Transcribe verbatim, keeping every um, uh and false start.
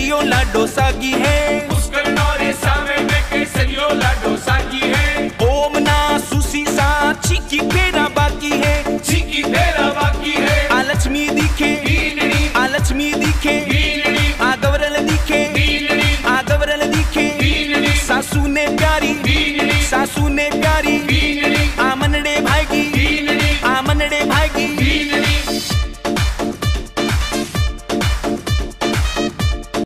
केसरियो लाडो सागी है, पुष्कर नौरे सावे में केसरियो लाडो सागी है। ओम ना सुसी सा चीकी फेरा बाकी है, चीकी फेरा बाकी है। आ लक्ष्मी दिखे बीनड़ी, आ लक्ष्मी दिखे बीनड़ी, आ गवरल दिखे बीनड़ी, आ गवरल दिखे बीनड़ी। सासू ने प्यार